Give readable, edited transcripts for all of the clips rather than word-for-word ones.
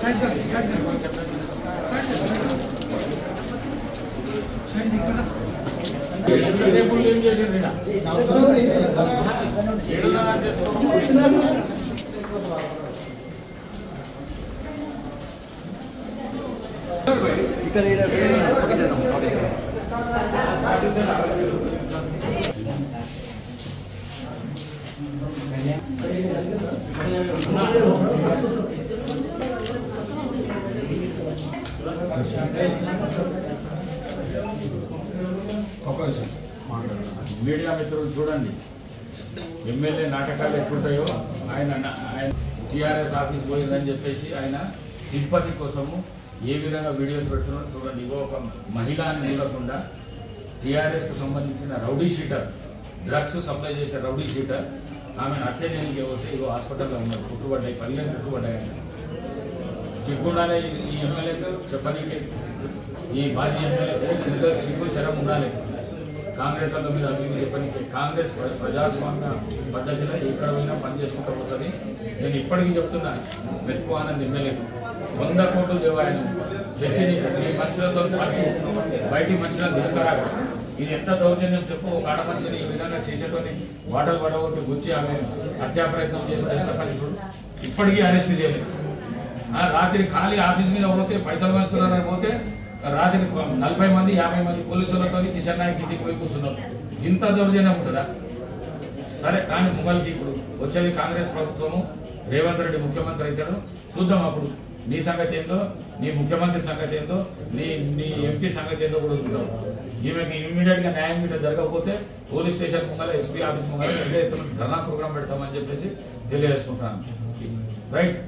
Media మిత్రులు చూడండి, MLA నాటకాలు ఎట్లుంటాయో ఆయన టీఆర్ఎస్ ఆఫీస్ పోయిందని చెప్పేసి ఆయన సింపతి కోసము ఏ విధంగా వీడియోస్ పెడుతున్నారో చూడండి. ఇగో ఒక మహిళ అని చూడకుండా టీఆర్ఎస్కు సంబంధించిన రౌడీ షీటర్, డ్రగ్స్ సప్లై చేసే రౌడీ షీటర్ ఆమెను హత్య చేయడానికి పోతే ఇగో హాస్పిటల్లో ఉన్నారు, కుట్టుబడ్డాయి, 15 కుట్టుబడ్డాయి. సిగ్గుండాలి ఈ ఎమ్మెల్యేకు చెప్పనీకి, ఈ మాజీ ఎమ్మెల్యేకు సిగ్గు శరం ఉండాలి. కాంగ్రెస్ వాళ్ళ మీద అభివృద్ధి చెప్పనీకి. కాంగ్రెస్ ప్రజాస్వామ్య పద్ధతిలో ఎక్కడ పోయినా పనిచేసుకుంటూ పోతుంది. నేను ఇప్పటికీ చెప్తున్నా, మెతుకు ఆనంద్ ఎమ్మెల్యేకు 100 కోట్లు దేవాయను తెచ్చి ఈ మనుషులతో పంచు, బయటి మనుషులను తీసుకురాక. ఇది ఎంత దౌర్జన్యం చెప్పు. ఒక ఆడ మనిషిని ఈ విధంగా చేసేటోని బాటలు పడగొట్టి గుచ్చి ఆమె హత్యా ప్రయత్నం చేసిన ఎంత పని చూడు. ఇప్పటికీ అరెస్ట్ చేయలేదు. రాత్రి ఖాళీ ఆఫీస్ మీద పోతే పైసలు వస్తున్నారని పోతే రాత్రి 40 మంది 50 మంది పోలీసులతో కిషన్ నాయక్ ఇంటికి పోయి కూర్చున్నారు. ఇంత దౌర్జన్యం ఉంటుందా? సరే కానీ ముంగల్కి ఇప్పుడు వచ్చేది కాంగ్రెస్ ప్రభుత్వము, రేవంత్ రెడ్డి ముఖ్యమంత్రి అవుతాడు. చూద్దాం అప్పుడు నీ సంగతి ఏందో, నీ ముఖ్యమంత్రి సంగతి ఏందో, నీ ఎంపీ సంగతి ఏందో కూడా చూద్దాం. ఈమెకి ఇమ్మీడియట్గా న్యాయం గిట్ట జరగకపోతే పోలీస్ స్టేషన్ ముంగల, ఎస్పీ ఆఫీస్ ముంగల పెద్ద ఎత్తున ధర్నా ప్రోగ్రాం పెడతామని చెప్పేసి తెలియజేసుకుంటున్నాను. రైట్,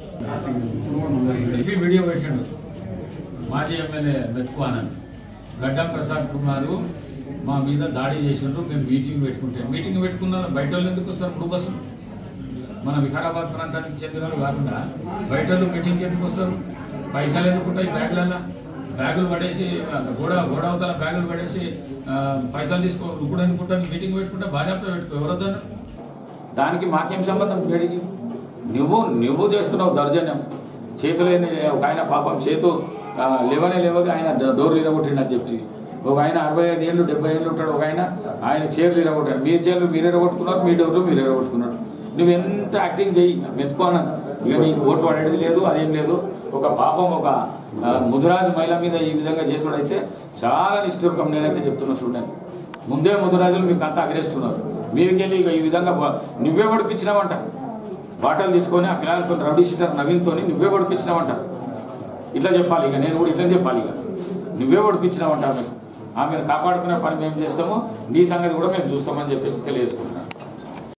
వీడియో పెట్టిండు మాజీ ఎమ్మెల్యే మెతుకు ఆనంద్. గడ్డం ప్రసాద్ కుమారు మా మీద దాడి చేసిండ్రు, మేము మీటింగ్ పెట్టుకున్నాం. బయట వాళ్ళు ఎందుకు వస్తారు? 3 బస్సులు మన వికారాబాద్ ప్రాంతానికి చెందిన వాళ్ళు కాకుండా బయట వాళ్ళు మీటింగ్కి ఎందుకు వస్తారు? పైసలు ఎందుకుంటాయి బ్యాగులలో? బ్యాగులు పడేసి గోడ అవతల బ్యాగులు పడేసి పైసలు తీసుకో ఇప్పుడు ఎందుకుంటాను? మీటింగ్ పెట్టుకుంటే భాజపా పెట్టుకో, ఎవరొద్దన్నారు? దానికి మాకేం సంబంధం? వేడికి నువ్వు చేస్తున్నావు దౌర్జన్యం. చేతులేని ఒక ఆయన పాపం చేతు లేవగా ఆయన డోర్లు ఇరగొట్టిండు అని చెప్పి, ఒక ఆయన 65 ఏళ్ళు 70 ఏళ్ళు ఉంటాడు, ఒక ఆయన చీరలు ఇరగొట్టాడు. మీ చీరలు మీరు ఇరగొట్టుకున్నారు, మీ డోర్లు మీరు ఇరగొట్టుకున్నారు. నువ్వు ఎంత యాక్టింగ్ చేయి, మెతుకోనా? ఇక నీకు ఓట్లు పడేది లేదు, అదేం లేదు. ఒక పాపం ఒక ముదిరాజు మహిళ మీద ఈ విధంగా చేసుడైతే చాలా నిష్ఠూరకం. నేనైతే చెప్తున్నా చూడండి, ముందే ముదిరాజులు మీకు అంతా అగ్రేస్తున్నారు. మీరుకెళ్ళి ఇక ఈ విధంగా నువ్వే పడిపించినావంట. బాటలు తీసుకొని ఆ పిల్లలతో రౌడీ షీటర్ నవీన్తో నువ్వే పడిపించినావంట. ఇట్లా చెప్పాలి, ఇక నేను కూడా ఇట్లా చెప్పాలి. ఇక నువ్వే పడిపించినావంట. ఆమెను కాపాడుకునే పని మేము చేస్తాము, నీ సంగతి కూడా మేము చూస్తామని చెప్పేసి తెలియజేసుకుంటున్నాను.